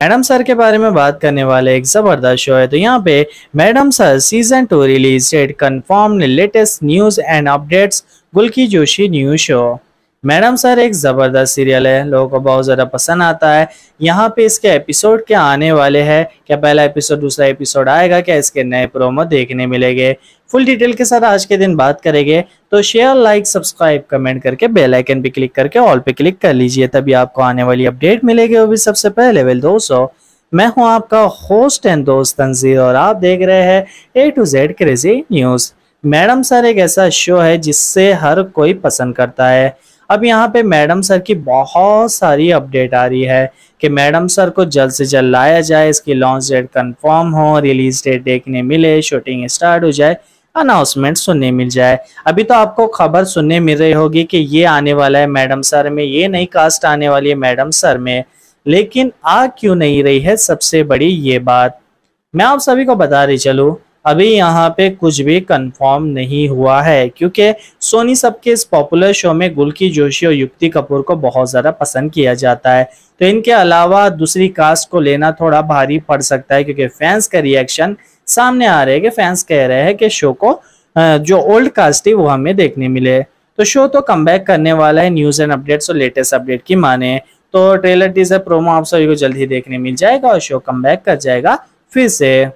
Madam sir के बारे में बात करने वाले एक जबरदस्त शो है। तो यहाँ पे Madam Sir season 2 release date confirm, latest news and updates, Gulki Joshi new show. Madam Sir एक जबरदस्त सीरियल है, लोगों को बहुत ज्यादा पसंद आता है। यहाँ पे इसके एपिसोड क्या आने वाले हैं, क्या पहला एपिसोड दूसरा एपिसोड आएगा, क्या इसके नए प्रोमो देखने मिलेंगे, फुल डिटेल के साथ आज के दिन बात करेंगे। तो शेयर, लाइक, सब्सक्राइब, कमेंट करके बेल आइकन पे क्लिक करके ऑल पे क्लिक कर लीजिए, तभी आपको आने वाली अपडेट मिलेगी, वो भी सबसे पहले। वेल दोस्तों, मैं हूं आपका होस्ट एंड दोस्त तंजीर और आप देख रहे हैं A2Z crazy news. Madam Sir एक ऐसा शो है जिससे हर कोई पसंद करता है। अब यहाँ पे मैडम सर की बहुत सारी अपडेट आ रही है कि मैडम सर को जल्द से जल्द लाया जाए, इसकी लॉन्च डेट कंफर्म हो, रिलीज डेट देखने मिले, शूटिंग स्टार्ट हो जाए, अनाउंसमेंट सुनने मिल जाए। अभी तो आपको खबर सुनने मिल रही होगी कि ये आने वाला है मैडम सर में, ये नई कास्ट आने वाली है मैडम सर में, लेकिन आ क्यों नहीं रही है सबसे बड़ी ये बात मैं आप सभी को बता रही चलूं। अभी यहाँ पे कुछ भी कंफर्म नहीं हुआ है क्योंकि सोनी सब के इस पॉपुलर शो में गुल्की जोशी और युक्ति कपूर को बहुत ज्यादा पसंद किया जाता है। तो इनके अलावा दूसरी कास्ट को लेना थोड़ा भारी पड़ सकता है क्योंकि फैंस का रिएक्शन सामने आ रहे हैं कि फैंस कह रहे हैं कि शो को जो ओल्ड कास्ट थी वो हमें देखने मिले। तो शो तो कमबैक करने वाला है, न्यूज एंड अपडेट्स और लेटेस्ट अपडेट की माने तो ट्रेलर, टीजर, प्रोमो आप सभी को जल्द ही देखने मिल जाएगा और शो कमबैक कर जाएगा फिर से।